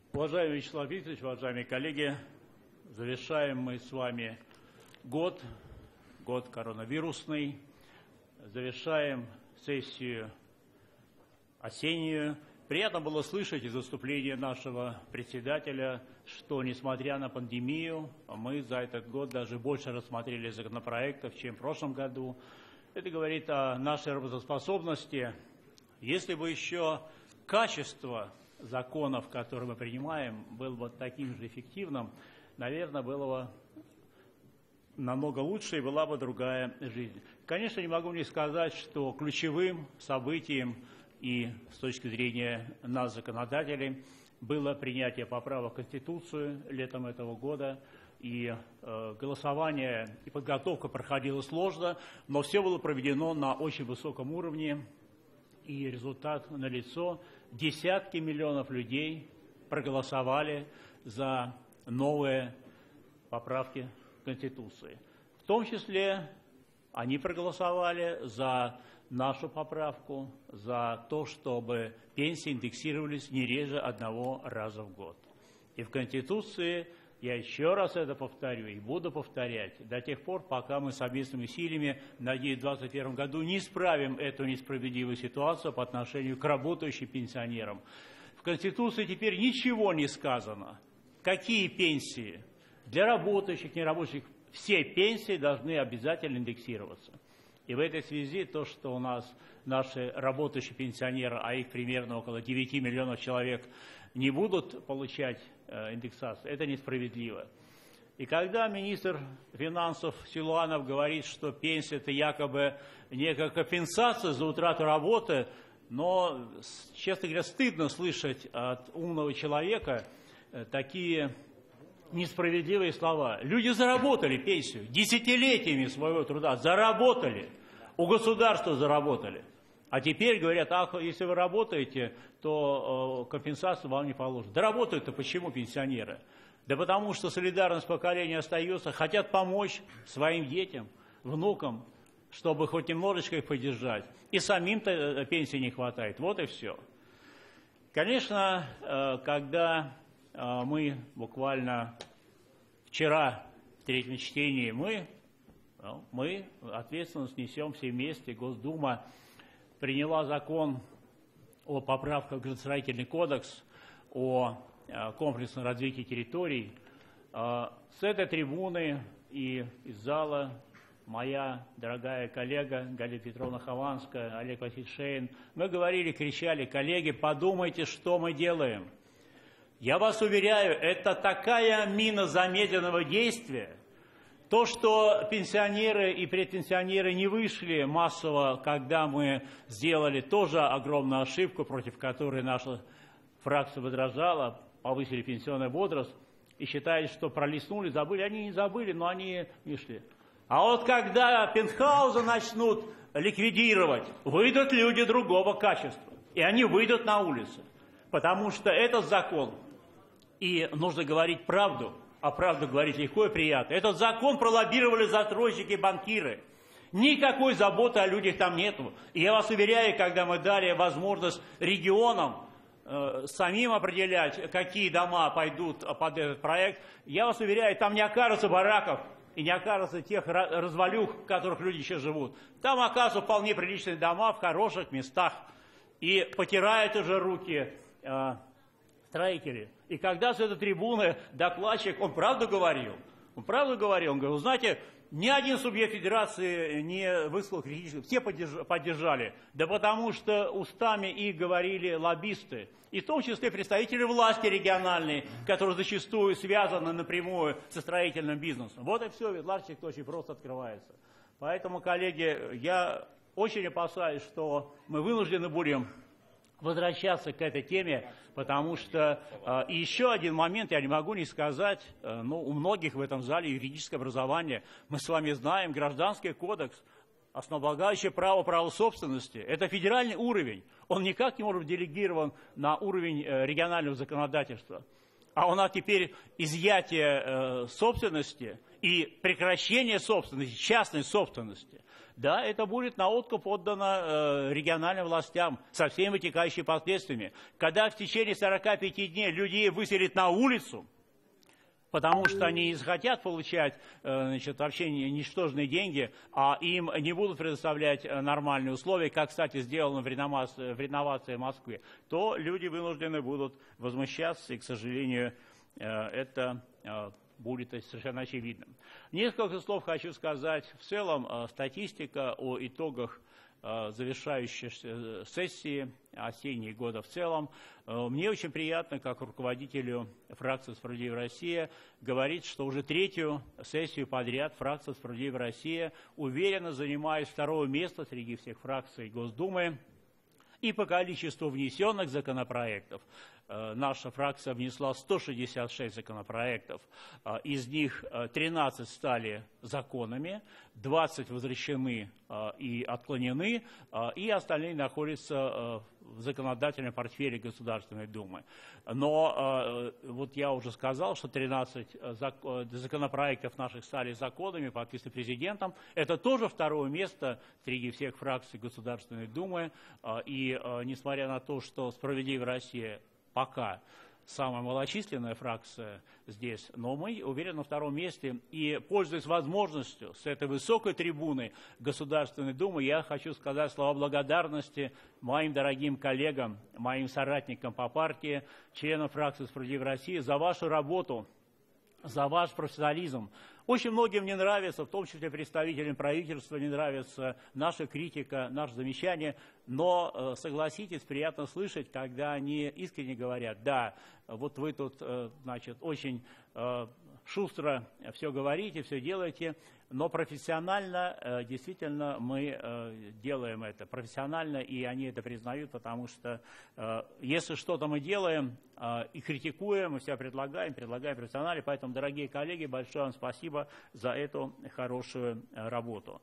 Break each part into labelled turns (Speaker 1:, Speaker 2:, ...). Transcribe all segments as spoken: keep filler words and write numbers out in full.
Speaker 1: Уважаемый Вячеслав Викторович, уважаемые коллеги, завершаем мы с вами год, год коронавирусный, завершаем сессию осеннюю. Приятно было слышать из выступления нашего председателя, что, несмотря на пандемию, мы за этот год даже больше рассмотрели законопроектов, чем в прошлом году. Это говорит о нашей работоспособности. Если бы еще качество законов, которые мы принимаем, было бы таким же эффективным, наверное, было бы намного лучше и была бы другая жизнь. Конечно, не могу не сказать, что ключевым событием и с точки зрения нас, законодателей, было принятие поправок в Конституцию летом этого года. И э, голосование и подготовка проходила сложно, но все было проведено на очень высоком уровне, и результат налицо. Десятки миллионов людей проголосовали за новые поправки в Конституции. В том числе они проголосовали за нашу поправку, за то, чтобы пенсии индексировались не реже одного раза в год. И в Конституции, я еще раз это повторю и буду повторять, до тех пор, пока мы совместными усилиями, надеюсь, в две тысячи двадцать первом году не исправим эту несправедливую ситуацию по отношению к работающим пенсионерам. В Конституции теперь ничего не сказано. Какие пенсии? Для работающих, нерабочих, все пенсии должны обязательно индексироваться. И в этой связи то, что у нас наши работающие пенсионеры, а их примерно около девяти миллионов человек, не будут получать э, индексацию, это несправедливо. И когда министр финансов Силуанов говорит, что пенсия – это якобы некая компенсация за утрату работы, но, честно говоря, стыдно слышать от умного человека э, такие несправедливые слова. Люди заработали пенсию десятилетиями своего труда, заработали, у государства заработали. А теперь говорят, ах, если вы работаете, то э, компенсацию вам не положат. Да работают-то почему пенсионеры? Да потому что солидарность поколения остается, хотят помочь своим детям, внукам, чтобы хоть немножечко их поддержать. И самим-то пенсии не хватает. Вот и все. Конечно, э, когда э, мы буквально вчера в третьем чтении, мы, ну, мы ответственность несем все вместе, Госдума приняла закон о поправках в градостроительный кодекс, о комплексном развитии территорий. С этой трибуны и из зала моя дорогая коллега Галина Петровна Хованская, Олег Васильевич Шейн, мы говорили, кричали, коллеги, подумайте, что мы делаем. Я вас уверяю, это такая мина замедленного действия. То, что пенсионеры и предпенсионеры не вышли массово, когда мы сделали тоже огромную ошибку, против которой наша фракция возражала, повысили пенсионный возраст, и считают, что пролистнули, забыли. Они не забыли, но они не шли. А вот когда пентхаузы начнут ликвидировать, выйдут люди другого качества. И они выйдут на улицы. Потому что этот закон, и нужно говорить правду, а правду говорить легко и приятно. Этот закон пролоббировали застройщики и банкиры. Никакой заботы о людях там нету. И я вас уверяю, когда мы дали возможность регионам э, самим определять, какие дома пойдут под этот проект, я вас уверяю, там не окажется бараков и не окажется тех развалюх, в которых люди еще живут. Там окажутся вполне приличные дома в хороших местах. И потирают уже руки э, строители. И когда с этой трибуны докладчик, он правду говорил, он правду говорил, он говорил, знаете, ни один субъект федерации не высказал критически, все поддержали, да потому что устами их говорили лоббисты, и в том числе представители власти региональной, которые зачастую связаны напрямую со строительным бизнесом. Вот и все, ведь очень просто открывается. Поэтому, коллеги, я очень опасаюсь, что мы вынуждены будем возвращаться к этой теме, потому что э, и еще один момент, я не могу не сказать, э, ну, у многих в этом зале юридическое образование, мы с вами знаем, Гражданский кодекс, основополагающее право, право собственности, это федеральный уровень, он никак не может быть делегирован на уровень э, регионального законодательства. а у нас теперь изъятие э, собственности и прекращение собственности, частной собственности, да, это будет на откуп отдано э, региональным властям со всеми вытекающими последствиями. Когда в течение сорока пяти дней людей выселят на улицу, потому что они не захотят получать э, значит, вообще ничтожные деньги, а им не будут предоставлять нормальные условия, как, кстати, сделано в реновации, в реновации в Москве, то люди вынуждены будут возмущаться, и, к сожалению, э, это э, будет совершенно очевидным. Несколько слов хочу сказать. В целом, статистика о итогах завершающей сессии осенней года в целом. Мне очень приятно, как руководителю фракции «Справедливая Россия», говорить, что уже третью сессию подряд фракция «Справедливая Россия» уверенно занимает второе место среди всех фракций Госдумы. И по количеству внесенных законопроектов наша фракция внесла сто шестьдесят шесть законопроектов, из них тринадцать стали законами, двадцать возвращены и отклонены, и остальные находятся в законодательном портфеле Государственной Думы. Но вот я уже сказал, что тринадцать законопроектов наших стали законами, подписаны президентом. Это тоже второе место среди всех фракций Государственной Думы. И несмотря на то, что «Справедливая Россия» пока самая малочисленная фракция здесь, но мы уверены на втором месте. И, пользуясь возможностью с этой высокой трибуны Государственной Думы, я хочу сказать слова благодарности моим дорогим коллегам, моим соратникам по партии, членам фракции «Справедливая Россия» за вашу работу, за ваш профессионализм. Очень многим не нравится, в том числе представителям правительства, не нравится наша критика, наше замечание, но, согласитесь, приятно слышать, когда они искренне говорят: да, вот вы тут, значит, очень шустро все говорите, все делаете, но профессионально действительно мы делаем это, профессионально, и они это признают, потому что если что-то мы делаем и критикуем, мы себя предлагаем, предлагаем профессионально, поэтому, дорогие коллеги, большое вам спасибо за эту хорошую работу.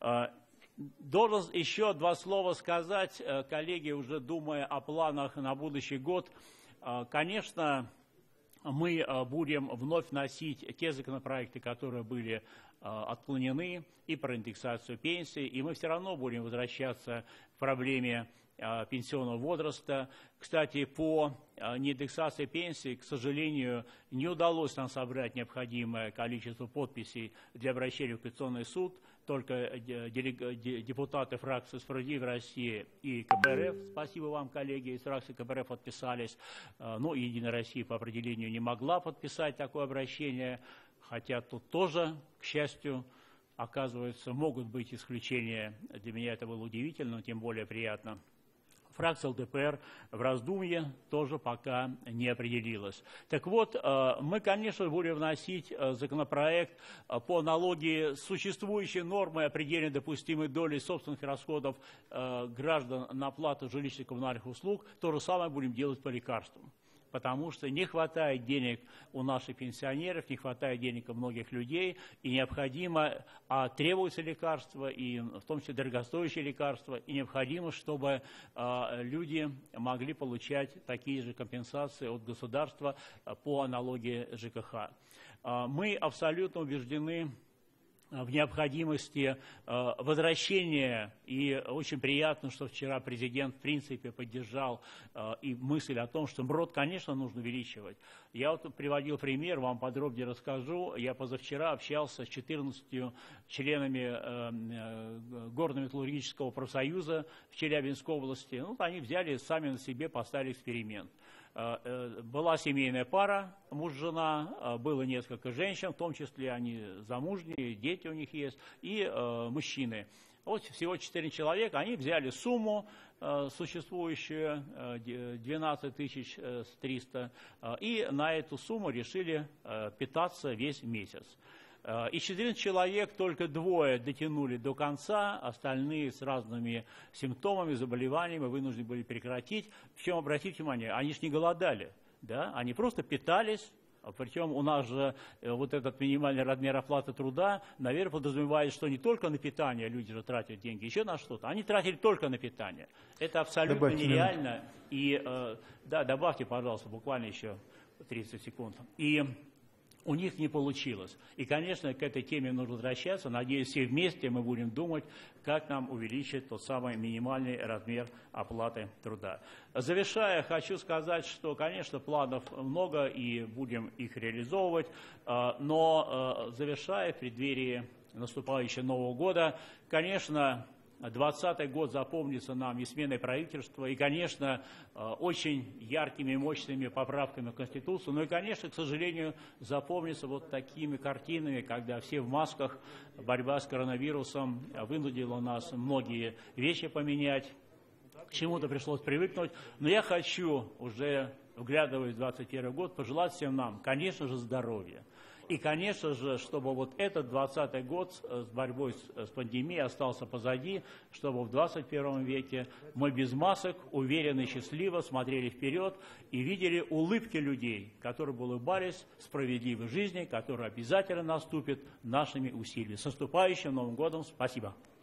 Speaker 1: Должен еще два слова сказать, коллеги, уже думая о планах на будущий год. Конечно, мы будем вновь вносить те законопроекты, которые были отклонены, и про индексацию пенсий, и мы все равно будем возвращаться к проблеме пенсионного возраста. Кстати, по неиндексации пенсий, к сожалению, не удалось нам собрать необходимое количество подписей для обращения в Конституционный суд. Только депутаты фракции «Справедливая Россия» и ка пэ эр эф, спасибо вам, коллеги, из фракции ка пэ эр эф подписались, но «Единая Россия» по определению не могла подписать такое обращение, хотя тут тоже, к счастью, оказывается, могут быть исключения. Для меня это было удивительно, но тем более приятно. Фракция эл дэ пэ эр в раздумье тоже пока не определилась. Так вот, мы, конечно, будем вносить законопроект по аналогии с существующей нормой определения допустимой доли собственных расходов граждан на оплату жилищно-коммунальных услуг. То же самое будем делать по лекарствам. Потому что не хватает денег у наших пенсионеров, не хватает денег у многих людей, и необходимо, а требуются лекарства, и в том числе дорогостоящие лекарства, и необходимо, чтобы а, люди могли получать такие же компенсации от государства а, по аналогии жэ ка ха. А, мы абсолютно убеждены в необходимости э, возвращения, и очень приятно, что вчера президент в принципе поддержал э, и мысль о том, что МРОТ, конечно, нужно увеличивать. Я вот приводил пример, вам подробнее расскажу. Я позавчера общался с четырнадцатью членами э, э, Горно-металлургического профсоюза в Челябинской области. Ну, они взяли сами на себе, поставили эксперимент. Была семейная пара, муж-жена, было несколько женщин, в том числе они замужние, дети у них есть, и э, мужчины. Вот всего четыре человека, они взяли сумму э, существующую, э, двенадцать тысяч триста, э, и на эту сумму решили э, питаться весь месяц. Из четырнадцати человек только двое дотянули до конца, остальные с разными симптомами, заболеваниями вынуждены были прекратить. Причем, обратите внимание, они же не голодали, да? Они просто питались Причем у нас же вот этот минимальный размер оплаты труда, наверное, подразумевает, что не только на питание люди же тратят деньги, еще на что-то. Они тратили только на питание. Это абсолютно добавьте нереально. Минуту. И, да, добавьте, пожалуйста, буквально еще тридцать секунд. И у них не получилось. И, конечно, к этой теме нужно возвращаться. Надеюсь, все вместе мы будем думать, как нам увеличить тот самый минимальный размер оплаты труда. Завершая, хочу сказать, что, конечно, планов много, и будем их реализовывать. Но, завершая, в преддверии наступающего Нового года, конечно, двадцатый год запомнится нам и сменой правительства, и, конечно, очень яркими и мощными поправками в Конституцию, но и, конечно, к сожалению, запомнится вот такими картинами, когда все в масках, борьба с коронавирусом вынудила нас многие вещи поменять, к чему-то пришлось привыкнуть. Но я хочу, уже вглядываясь в двадцать первый год, пожелать всем нам, конечно же, здоровья. И, конечно же, чтобы вот этот двадцатый год с борьбой с пандемией остался позади, чтобы в двадцать первом веке мы без масок, уверенно и счастливо смотрели вперед и видели улыбки людей, которые улыбались справедливой жизни, которая обязательно наступит нашими усилиями. С наступающим Новым годом! Спасибо!